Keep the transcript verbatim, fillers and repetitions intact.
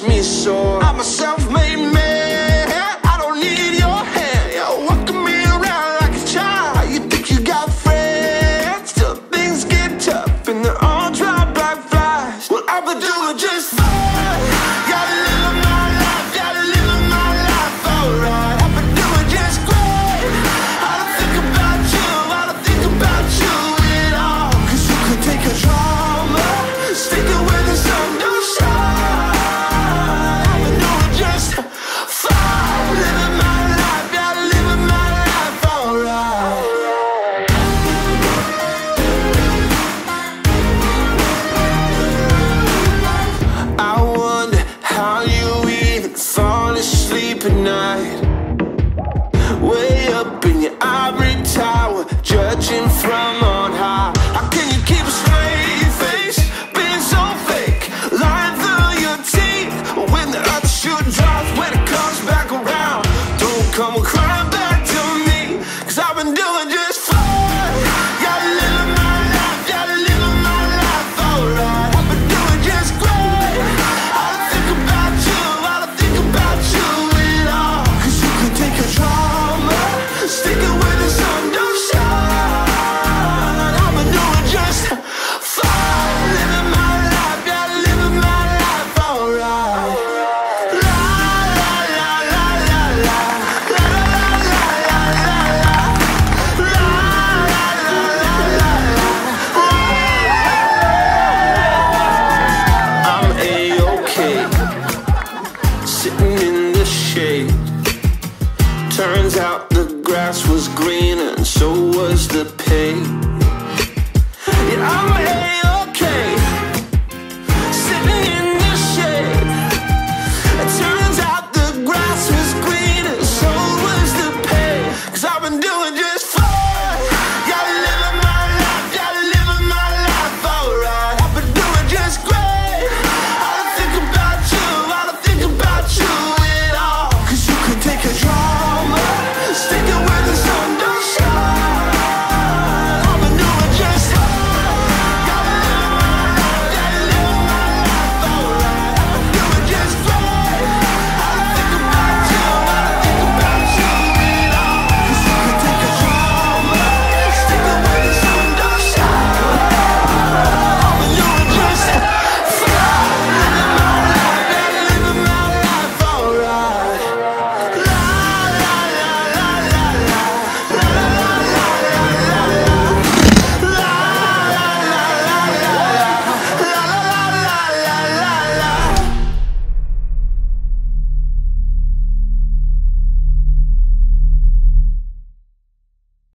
me soar. I'm a self-made man, I don't need your hand. You're walking me around like a child. You think you got friends till things get tough and they're all dry black flies. Well, I've been doing just fine. Gotta live my life, gotta live my life alright. I've been doing just great. I don't think about you, I don't think about you at all. Cause you could take a drama, stick it where the sun don't shine. I've been doing just fine. Living my life, gotta live my life alright. I wonder how you even fall asleep at night. Way up in your ivory tower, judging from on high. How can you keep a straight face, being so fake, lying through your teeth? When the other shoe drops, when it comes back around, don't come crying back to me. Cause I've been doing just fine. Gotta live my life, gotta live my life alright. I've been doing just great. I don't think about you, I don't think about you at all. Cause you could take a drama, stick it where the sun don't shine. I've been doing just fine. Living my life, gotta live my life alright. La la la la la la. La la la la la la. La la la la la. I'm A-okay, sitting in the shade. Turns out the grass was greener and so was the pay.